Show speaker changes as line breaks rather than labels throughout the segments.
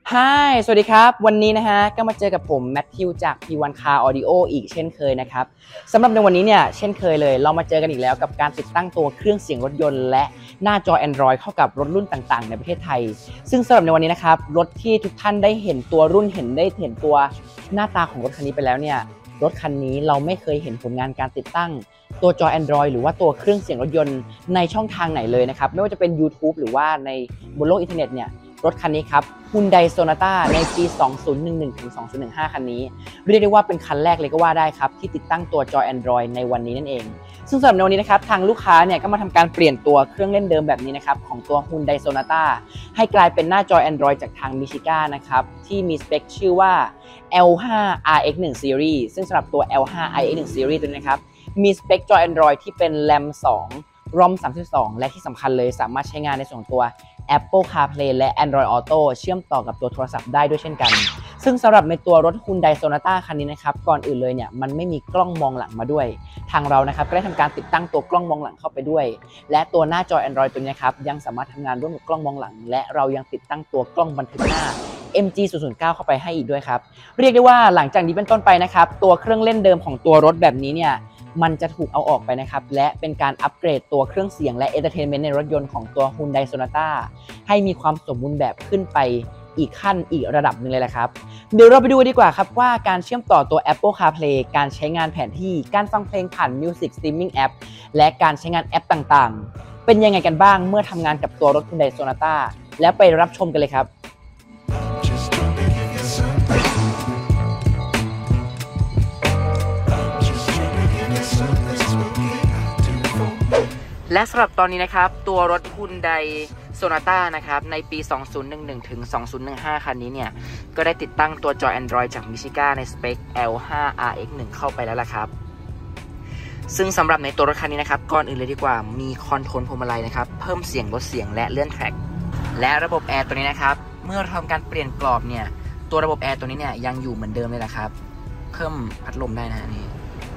สวัสดีครับวันนี้นะฮะก็มาเจอกับผมแมทธิวจาก P1 Car Audio อีกเช่นเคยนะครับสำหรับในวันนี้เนี่ยเช่นเคยเลยเรามาเจอกันอีกแล้วกับการติดตั้งตัวเครื่องเสียงรถยนต์และหน้าจอ Android เข้ากับรถรุ่นต่างๆในประเทศไทยซึ่งสำหรับในวันนี้นะครับรถที่ทุกท่านได้เห็นตัวรุ่นเห็นตัวหน้าตาของรถคันนี้ไปแล้วเนี่ยรถคันนี้เราไม่เคยเห็นผลงานการติดตั้งตัวจอ Android หรือว่าตัวเครื่องเสียงรถยนต์ในช่องทางไหนเลยนะครับไม่ว่าจะเป็น YouTube หรือว่าในบนโลกอินเทอร์เน็ตเนี่ยรถคันนี้ครับ Hyundai Sonata ในปี 2011 ถึง 2015 คันนี้เรียกได้ว่าเป็นคันแรกเลยก็ว่าได้ครับที่ติดตั้งตัวจอ Android ในวันนี้นั่นเองซึ่งสำหรับในวันนี้นะครับทางลูกค้าเนี่ยก็มาทำการเปลี่ยนตัวเครื่องเล่นเดิมแบบนี้นะครับของตัว Hyundai Sonata ให้กลายเป็นหน้าจอ Android จากทาง Mishiga นะครับที่มีสเปคชื่อว่า L5 RX1 Series ซึ่งสำหรับตัว L5 RX1 Series ตัวนี้นะครับมีสเปคจอ Android ที่เป็น RAM 2 ROM 32 และที่สำคัญเลยสามารถใช้งานในส่วนตัว Apple CarPlay และ Android Auto เชื่อมต่อกับตัวโทรศัพท์ได้ด้วยเช่นกันซึ่งสำหรับในตัวรถ Hyundai Sonata คันนี้นะครับก่อนอื่นเลยเนี่ยมันไม่มีกล้องมองหลังมาด้วยทางเรานะครับก็ได้ทำการติดตั้งตัวกล้องมองหลังเข้าไปด้วยและตัวหน้าจอ Android ตัวนี้ครับยังสามารถทำงานร่วมกับกล้องมองหลังและเรายังติดตั้งตัวกล้องบันทึกหน้า MG009 เข้าไปให้อีกด้วยครับเรียกได้ว่าหลังจากนี้เป็นต้นไปนะครับตัวเครื่องเล่นเดิมของตัวรถแบบนี้เนี่ยมันจะถูกเอาออกไปนะครับและเป็นการอัปเกรดตัวเครื่องเสียงและ Entertainment ในรถยนต์ของตัว Hyundai Sonata ให้มีความสมบูรณ์แบบขึ้นไปอีกขั้นอีกระดับหนึ่งเลยแหละครับเดี๋ยวเราไปดูดีกว่าครับว่าการเชื่อมต่อตัว Apple CarPlay การใช้งานแผนที่การฟังเพลงผ่าน Music Streaming App และการใช้งานแอปต่างๆเป็นยังไงกันบ้างเมื่อทำงานกับตัวรถ Hyundai Sonata แล้วไปรับชมกันเลยครับและสำหรับตอนนี้นะครับตัวรถ Hyundai Sonata นะครับในปี 2011 ถึง 2015 คันนี้เนี่ยก็ได้ติดตั้งตัวจอ Android จาก Mishiga ในสเปค L5 RX1 เข้าไปแล้วล่ะครับซึ่งสำหรับในตัวรถคันนี้นะครับก่อนอื่นเลยดีกว่ามีคอนโทรลพวงมาลัยนะครับเพิ่มเสียงลดเสียงและเลื่อนแทร็กและระบบแอร์ตัวนี้นะครับเมื่อเราทำการเปลี่ยนกรอบเนี่ยตัวระบบแอร์ตัวนี้เนี่ยยังอยู่เหมือนเดิมเลยละครับเพิ่มพัดลมได้นะนี่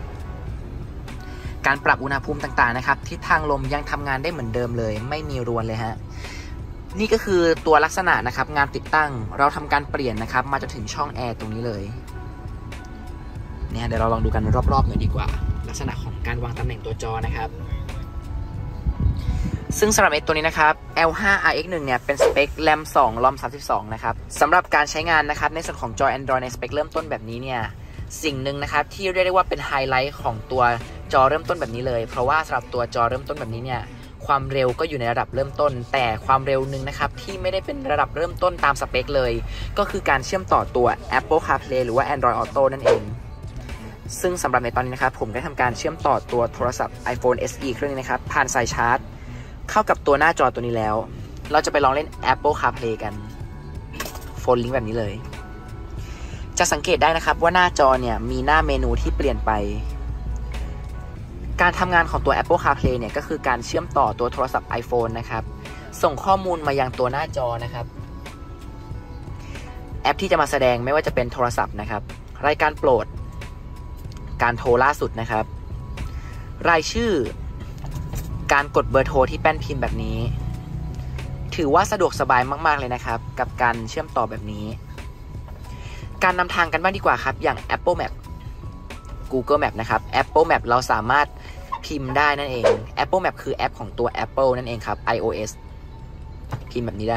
การปรับอุณหภูมิต่างๆนะครับทิศทางลมยังทำงานได้เหมือนเดิมเลยไม่มีรวนเลยฮะนี่ก็คือตัวลักษณะนะครับงานติดตั้งเราทำการเปลี่ยนนะครับมาจนถึงช่องแอร์ตรงนี้เลยเนี่ยเดี๋ยวเราลองดูกันรอบๆหน่อยดีกว่าลักษณะของการวางตำแหน่งตัวจอนะครับซึ่งสำหรับตัวนี้นะครับ L5 RX1 เนี่ยเป็นสเปค RAM 2 ROM 32นะครับสำหรับการใช้งานนะครับในส่วนของจอ Android ในสเปคเริ่มต้นแบบนี้เนี่ยสิ่งหนึ่งนะครับที่เรียกได้ว่าเป็นไฮไลท์ของตัวจอเริ่มต้นแบบนี้เลยเพราะว่าสำหรับตัวจอเริ่มต้นแบบนี้เนี่ยความเร็วก็อยู่ในระดับเริ่มต้นแต่ความเร็วหนึ่งนะครับที่ไม่ได้เป็นระดับเริ่มต้นตามสเปคเลยก็คือการเชื่อมต่อตัว Apple CarPlay หรือว่า Android Auto นั่นเองซึ่งสำหรับในตอนนี้นะครับผมได้ทำการเชื่อมต่อตัวโทรศัพท์ iPhone SE เครื่องนี้นะครับผ่านสายชาร์จเข้ากับตัวหน้าจอตัวนี้แล้วเราจะไปลองเล่น Apple CarPlay กันโฟนลิงก์แบบนี้เลยจะสังเกตได้นะครับว่าหน้าจอเนี่ยมีหน้าเมนูที่เปลี่ยนไปการทำงานของตัว Apple CarPlay เนี่ยก็คือการเชื่อมต่อตัวโทรศัพท์ iPhone นะครับส่งข้อมูลมายังตัวหน้าจอนะครับแอปที่จะมาแสดงไม่ว่าจะเป็นโทรศัพท์นะครับรายการโปรดการโทรล่าสุดนะครับรายชื่อการกดเบอร์โทรที่แป้นพิมพ์แบบนี้ถือว่าสะดวกสบายมากๆเลยนะครับกับการเชื่อมต่อแบบนี้การนำทางกันบ้างดีกว่าครับอย่าง Apple Map Google Map นะครับ Apple Map เราสามารถพิมพ์ได้นั่นเอง Apple Map คือแอปของตัว Apple นั่นเองครับ iOS พิมพ์แบบนี้ได้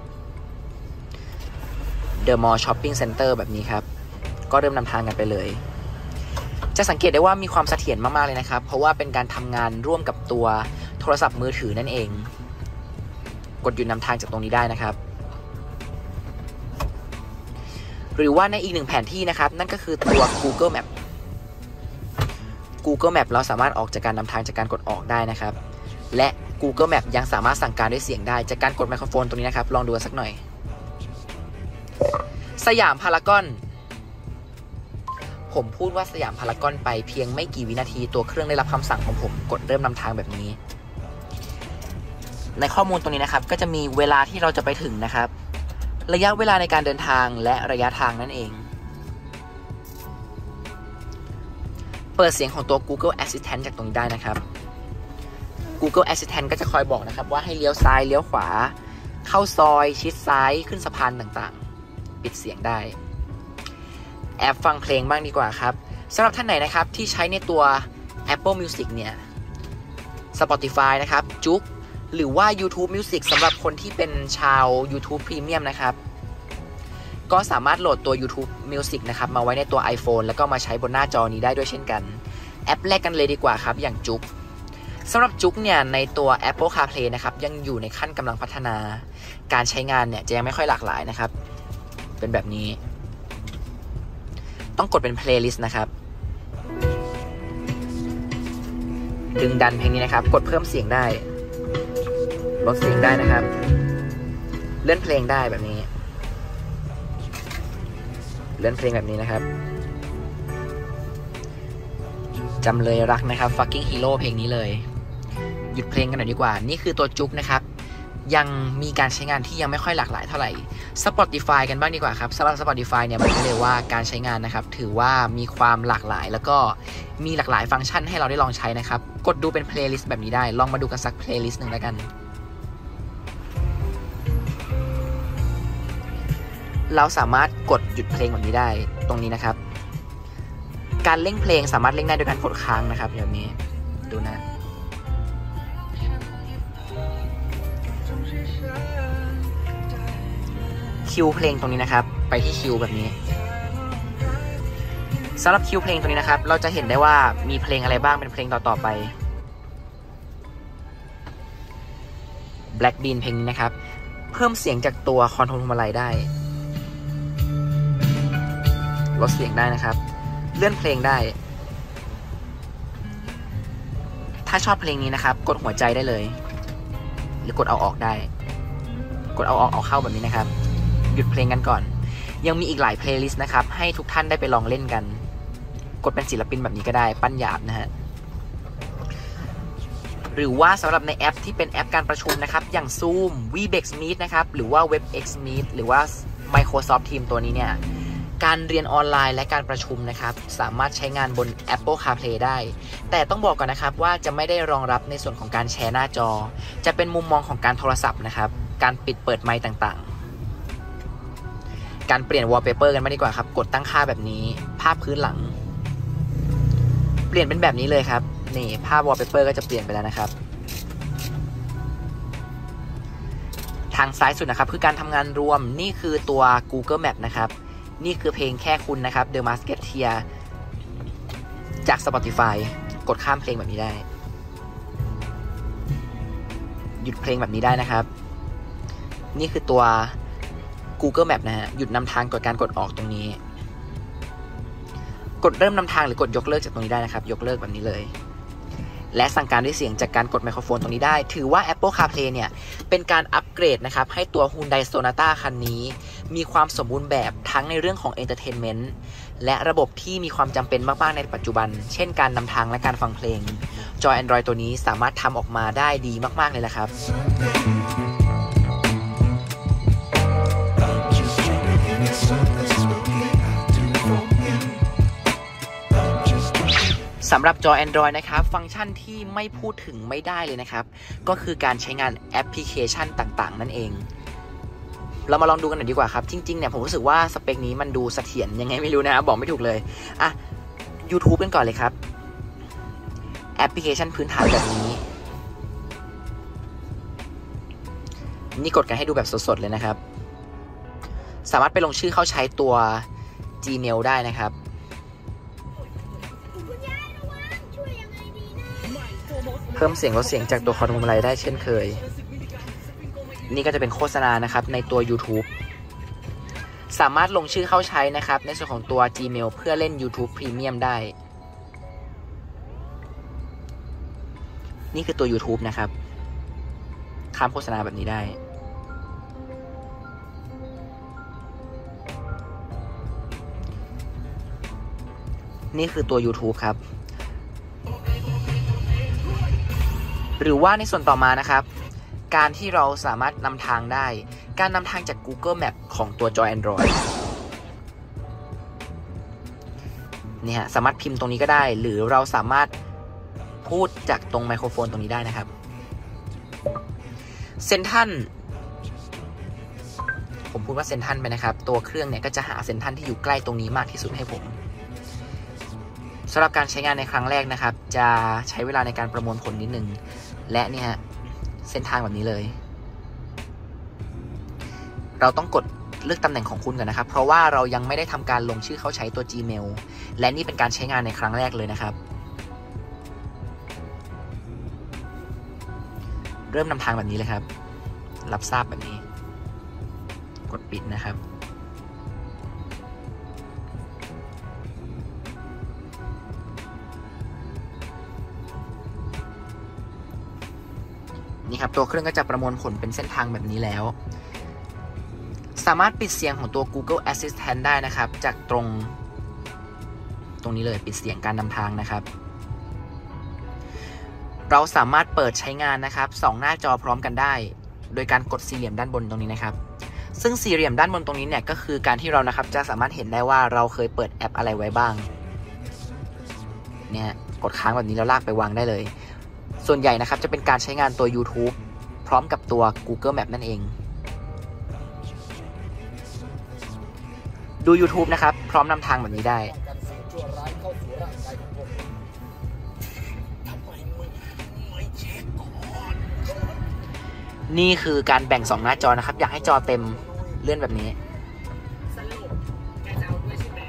The Mall Shopping Center แบบนี้ครับก็เริ่มนำทางกันไปเลยจะสังเกตได้ว่ามีความเสถียรมากๆเลยนะครับเพราะว่าเป็นการทำงานร่วมกับตัวโทรศัพท์มือถือนั่นเองกดหยุดนำทางจากตรงนี้ได้นะครับหรือว่าในอีกหนึ่งแผนที่นะครับนั่นก็คือตัว Google Map Google Map เราสามารถออกจากการนำทางจากการกดออกได้นะครับและ Google Map ยังสามารถสั่งการด้วยเสียงได้จากการกดไมโครโฟนตรงนี้นะครับลองดูกันสักหน่อยสยามพารากอนผมพูดว่าสยามพารากอนไปเพียงไม่กี่วินาทีตัวเครื่องได้รับคำสั่งของผมกดเริ่มนำทางแบบนี้ในข้อมูลตรงนี้นะครับก็จะมีเวลาที่เราจะไปถึงนะครับระยะเวลาในการเดินทางและระยะทางนั่นเองเปิดเสียงของตัว Google Assistant จากตรงนี้ได้นะครับ Google Assistant ก็จะคอยบอกนะครับว่าให้เลี้ยวซ้ายเลี้ยวขวาเข้าซอยชิดซ้ายขึ้นสะพานต่างๆปิดเสียงได้แอปฟังเพลงบ้างดีกว่าครับสำหรับท่านไหนนะครับที่ใช้ในตัว Apple Music เนี่ย Spotify นะครับจุ๊กหรือว่า YouTube Music สำหรับคนที่เป็นชาว YouTube Premium นะครับก็สามารถโหลดตัว YouTube Music นะครับมาไว้ในตัว iPhone แล้วก็มาใช้บนหน้าจอนี้ได้ด้วยเช่นกันแอปแรกกันเลยดีกว่าครับอย่างจุ๊กสำหรับจุ๊กเนี่ยในตัว Apple CarPlay นะครับยังอยู่ในขั้นกำลังพัฒนาการใช้งานเนี่ยจะยังไม่ค่อยหลากหลายนะครับเป็นแบบนี้ต้องกดเป็น Playlist นะครับดึงดันเพลงนี้นะครับกดเพิ่มเสียงได้ลดเสียงได้นะครับเลื่อนเพลงได้แบบนี้เลื่อนเพลงแบบนี้นะครับจำเลยรักนะครับ Fucking Hero เพลงนี้เลยหยุดเพลงกันหน่อยดีกว่านี่คือตัวจุ๊กนะครับยังมีการใช้งานที่ยังไม่ค่อยหลากหลายเท่าไหร่ Spotify กันบ้างดีกว่าครับสำหรับ Spotify เนี่ยบอกได้เลยว่าการใช้งานนะครับถือว่ามีความหลากหลายแล้วก็มีหลากหลายฟังก์ชันให้เราได้ลองใช้นะครับกดดูเป็น Playlist แบบนี้ได้ลองมาดูกันสัก Playlist หนึ่งแล้วกันเราสามารถกดหยุดเพลงแบบนี้ได้ตรงนี้นะครับการเล่งเพลงสามารถเล่งได้โดยการกดค้างนะครับแบบนี้ดูนะคิวเพลงตรงนี้นะครับไปที่คิวแบบนี้สำหรับคิวเพลงตรงนี้นะครับเราจะเห็นได้ว่ามีเพลงอะไรบ้างเป็นเพลงต่อไป Black Bean เพลงนี้นะครับเพิ่มเสียงจากตัวคอนโทรลพวงมาลัยได้ลดเสียงได้นะครับเลื่อนเพลงได้ถ้าชอบเพลงนี้นะครับกดหัวใจได้เลยหรือกดเอาออกได้กดเอาออกเอาเข้าแบบนี้นะครับหยุดเพลงกันก่อนยังมีอีกหลายเพลย์ลิสต์นะครับให้ทุกท่านได้ไปลองเล่นกันกดเป็นศิลปินแบบนี้ก็ได้ปั้นหยาบนะฮะหรือว่าสำหรับในแอปที่เป็นแอปการประชุมนะครับอย่าง Zoom, Webex Meet นะครับหรือว่า WebEx Meet หรือว่า Microsoft Teams ตัวนี้เนี่ยการเรียนออนไลน์และการประชุมนะครับสามารถใช้งานบน Apple CarPlay ได้แต่ต้องบอกก่อนนะครับว่าจะไม่ได้รองรับในส่วนของการแชร์หน้าจอจะเป็นมุมมองของการโทรศัพท์นะครับการปิดเปิดไมค์ต่างๆการเปลี่ยน Wallpaper กันมาดีกว่าครับกดตั้งค่าแบบนี้ภาพพื้นหลังเปลี่ยนเป็นแบบนี้เลยครับนี่ภาพ Wallpaper ก็จะเปลี่ยนไปแล้วนะครับทางซ้ายสุดนะครับคือการทำงานรวมนี่คือตัว Google Map นะครับนี่คือเพลงแค่คุณนะครับ The Musketeer จาก Spotify กดข้ามเพลงแบบนี้ได้หยุดเพลงแบบนี้ได้นะครับนี่คือตัว Google Map นะฮะหยุดนำทางกดการกดออกตรงนี้กดเริ่มนำทางหรือกดยกเลิกจากตรงนี้ได้นะครับยกเลิกแบบนี้เลยและสั่งการด้วยเสียงจากการกดไมโครโฟนตรงนี้ได้ถือว่า Apple CarPlay เนี่ยเป็นการอัปเกรดนะครับให้ตัว Hyundai Sonata คันนี้มีความสมบูรณ์แบบทั้งในเรื่องของ Entertainment และระบบที่มีความจำเป็นมากๆในปัจจุบันเช่นการนำทางและการฟังเพลงจอ Android ตัวนี้สามารถทำออกมาได้ดีมากๆเลยนะครับสำหรับจอ Android นะครับฟังก์ชันที่ไม่พูดถึงไม่ได้เลยนะครับก็คือการใช้งานแอปพลิเคชันต่างๆนั่นเองเรามาลองดูกันหน่อยดีกว่าครับจริงๆเนี่ยผมรู้สึกว่าสเปคนี้มันดูเสถียรยังไงไม่รู้นะบอกไม่ถูกเลยอ่ะ YouTube กันก่อนเลยครับแอปพลิเคชันพื้นฐานแบบนี้นี่กดกันให้ดูแบบสดๆเลยนะครับสามารถไปลงชื่อเข้าใช้ตัว Gmail ได้นะครับเพิ่มเสียงลดเสียงจากตัวคอนโทรลพวงมาลัยได้เช่นเคยนี่ก็จะเป็นโฆษณานะครับในตัว YouTube สามารถลงชื่อเข้าใช้นะครับในส่วนของตัว Gmail เพื่อเล่น YouTube Premium ได้นี่คือตัว YouTube นะครับข้ามโฆษณาแบบนี้ได้นี่คือตัว YouTube ครับหรือว่าในส่วนต่อมานะครับการที่เราสามารถนำทางได้การนำทางจาก Google Map ของตัวจอ Android นี่ฮะสามารถพิมพ์ตรงนี้ก็ได้หรือเราสามารถพูดจากตรงไมโครโฟนตรงนี้ได้นะครับเซ็นทรัลผมพูดว่าเซ็นทรัลไปนะครับตัวเครื่องเนี่ยก็จะหาเซ็นทรัลที่อยู่ใกล้ตรงนี้มากที่สุดให้ผมสำหรับการใช้งานในครั้งแรกนะครับจะใช้เวลาในการประมวลผลนิดนึงและเนี่ยเส้นทางแบบนี้เลยเราต้องกดเลือกตำแหน่งของคุณก่อนนะครับเพราะว่าเรายังไม่ได้ทำการลงชื่อเข้าใช้ตัว Gmail และนี่เป็นการใช้งานในครั้งแรกเลยนะครับเริ่มนำทางแบบนี้เลยครับรับทราบแบบนี้กดปิดนะครับนี่ครับตัวเครื่องก็จะประมวลผลเป็นเส้นทางแบบนี้แล้วสามารถปิดเสียงของตัว Google Assistant ได้นะครับจากตรงนี้เลยปิดเสียงการนำทางนะครับเราสามารถเปิดใช้งานนะครับ2หน้าจอพร้อมกันได้โดยการกดสี่เหลี่ยมด้านบนตรงนี้นะครับซึ่งสี่เหลี่ยมด้านบนตรงนี้เนี่ยก็คือการที่เรานะครับจะสามารถเห็นได้ว่าเราเคยเปิดแอปอะไรไว้บ้างเนี่ยกดค้างแบบนี้แล้วลากไปวางได้เลยส่วนใหญ่นะครับจะเป็นการใช้งานตัว YouTube พร้อมกับตัว Google Map นั่นเองดู YouTube นะครับพร้อมนำทางแบบนี้ได้นี่คือการแบ่ง2หน้าจอนะครับอยากให้จอเต็มเลื่อนแบบนี้
สรุปแกจะเอาด้วยใช่ไหม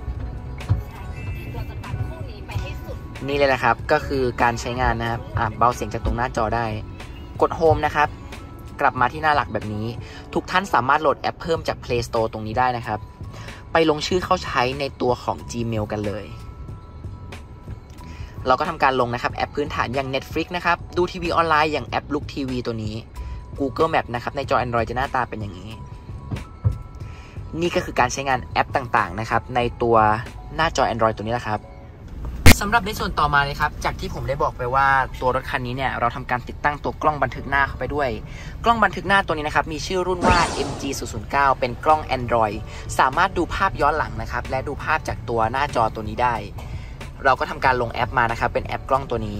เราจะตัดคู่นี้ไปให้สุด
นี่เลยนะครับก็คือการใช้งานนะครับเบาเสียงจากตรงหน้าจอได้กดโฮมนะครับกลับมาที่หน้าหลักแบบนี้ทุกท่านสามารถโหลดแอปเพิ่มจาก Play Store ตรงนี้ได้นะครับไปลงชื่อเข้าใช้ในตัวของ Gmail กันเลยเราก็ทำการลงนะครับแอปพื้นฐานอย่าง Netflix นะครับดูทีวีออนไลน์อย่างแอป Look TV ตัวนี้ Google Map นะครับในจอ Android จะหน้าตาเป็นอย่างนี้นี่ก็คือการใช้งานแอปต่างๆนะครับในตัวหน้าจอ Android ตัวนี้แหละครับสำหรับในส่วนต่อมาเลยครับจากที่ผมได้บอกไปว่าตัวรถคันนี้เนี่ยเราทำการติดตั้งตัวกล้องบันทึกหน้าเข้าไปด้วยกล้องบันทึกหน้าตัวนี้นะครับมีชื่อรุ่นว่า MG009 เป็นกล้อง Android สามารถดูภาพย้อนหลังนะครับและดูภาพจากตัวหน้าจอตัวนี้ได้เราก็ทำการลงแอปมานะครับเป็นแอปกล้องตัวนี้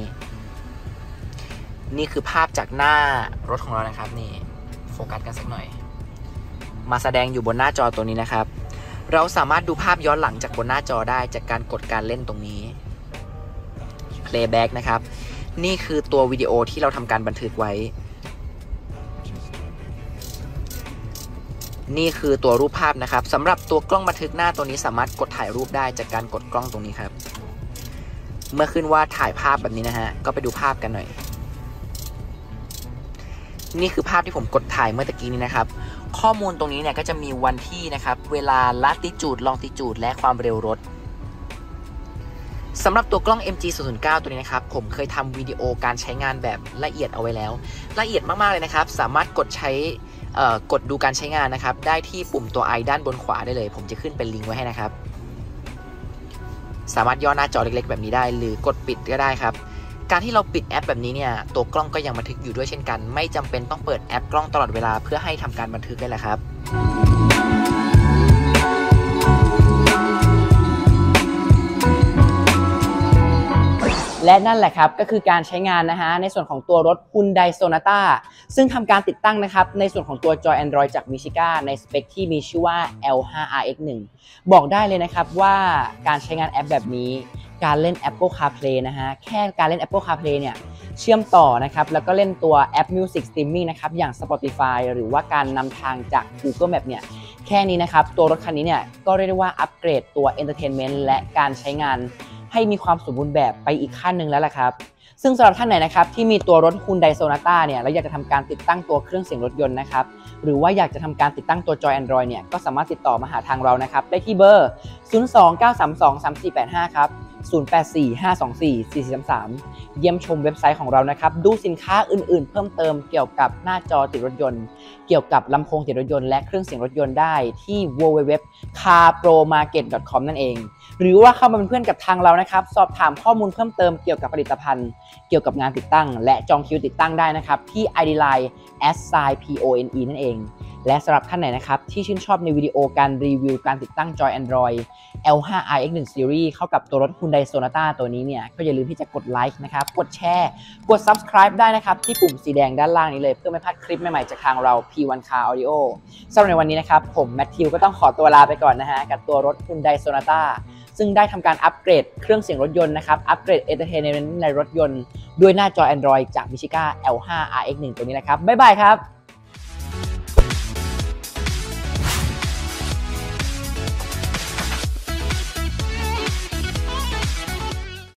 นี่คือภาพจากหน้ารถของเรานะครับนี่โฟกัสกันสักหน่อยมาแสดงอยู่บนหน้าจอตัวนี้นะครับเราสามารถดูภาพย้อนหลังจากบนหน้าจอได้จากการกดการเล่นตรงนี้ Playback นะครับนี่คือตัววิดีโอที่เราทำการบันทึกไว้นี่คือตัวรูปภาพนะครับสำหรับตัวกล้องบันทึกหน้าตัวนี้สามารถกดถ่ายรูปได้จากการกดกล้องตรงนี้ครับเมื่อขึ้นว่าถ่ายภาพแบบนี้นะฮะก็ไปดูภาพกันหน่อยนี่คือภาพที่ผมกดถ่ายเมื่อตะกี้นี้นะครับข้อมูลตรงนี้เนี่ยก็จะมีวันที่นะครับเวลาลัติจูดลองติจูดและความเร็วรถสำหรับตัวกล้อง MG009 ตัวนี้นะครับผมเคยทำวิดีโอการใช้งานแบบละเอียดเอาไว้แล้วละเอียดมากๆเลยนะครับสามารถกดดูการใช้งานนะครับได้ที่ปุ่มตัว i ด้านบนขวาได้เลยผมจะขึ้นเป็นลิงก์ไว้ให้นะครับสามารถย่อหน้าจอเล็กๆแบบนี้ได้หรือกดปิดก็ได้ครับการที่เราปิดแอปแบบนี้เนี่ยตัวกล้องก็ยังบันทึกอยู่ด้วยเช่นกันไม่จำเป็นต้องเปิดแอปกล้องตลอดเวลาเพื่อให้ทำการบันทึกได้แหละครับและนั่นแหละครับก็คือการใช้งานนะฮะในส่วนของตัวรถ Hyundai Sonata ซึ่งทำการติดตั้งนะครับในส่วนของตัวจอ Android จาก Mishiga ในสเปคที่มีชื่อว่า L5RX1 บอกได้เลยนะครับว่าการใช้งานแอปแบบนี้การเล่น Apple CarPlay นะฮะแค่การเล่น Apple CarPlay เนี่ยเชื่อมต่อนะครับแล้วก็เล่นตัวแอป Music Streaming นะครับอย่าง Spotify หรือว่าการนำทางจาก Google Map เนี่ยแค่นี้นะครับตัวรถคันนี้เนี่ยก็เรียกได้ว่าอัปเกรดตัว Entertainment และการใช้งานให้มีความสมบูรณ์แบบไปอีกขั้นหนึ่งแล้วล่ะครับซึ่งสำหรับท่านไหนนะครับที่มีตัวรถ Hyundai Sonata เนี่ยแล้วอยากจะทำการติดตั้งตัวเครื่องเสียงรถยนต์นะครับหรือว่าอยากจะทำการติดตั้งตัวจอ Android เนี่ยก็สามารถติดต่อมาหาทางเรานะครับได้ที่เบอร์ 029323485 ครับ 0845244433 เยี่ยมชมเว็บไซต์ของเรานะครับดูสินค้าอื่นๆเพิ่มเติมเกี่ยวกับหน้าจอติดรถยนต์เกี่ยวกับลำโพงติดรถยนต์และเครื่องเสียงรถยนต์ได้ที่ www.carpromarket.com นั่นเองหรือว่าเข้ามาเป็นเพื่อนกับทางเรานะครับสอบถามข้อมูลเพิ่มเติมเกี่ยวกับผลิตภัณฑ์เกี่ยวกับงานติดตั้งและจองคิวติดตั้งได้นะครับที่ ID Line @pone นั่นเองและสำหรับท่านไหนนะครับที่ชื่นชอบในวิดีโอการรีวิวการติดตั้งจอย Android L5 RX1 Series เข้ากับตัวรถ Hyundai Sonata ตัวนี้เนี่ยก็อย่าลืมที่จะกดไลค์นะครับกดแชร์กด Subscribe ได้นะครับที่ปุ่มสีแดงด้านล่างนี้เลยเพื่อไม่พลาดคลิปใหม่ๆจากทางเรา P1 Car Audio สำหรับในวันนี้นะครับผมแมทธิวก็ต้องขอตัวลาไปก่อนนะฮะกับตัวรถ Hyundai Sonata ซึ่งได้ทำการอัปเกรดเครื่องเสียงรถยนต์นะครับอัปเกรด Entertainment ในรถยนต์ด้วยหน้าจอ Android จาก Michiga L5 RX1 ตัวนี้นะครับบ๊ายบายครับ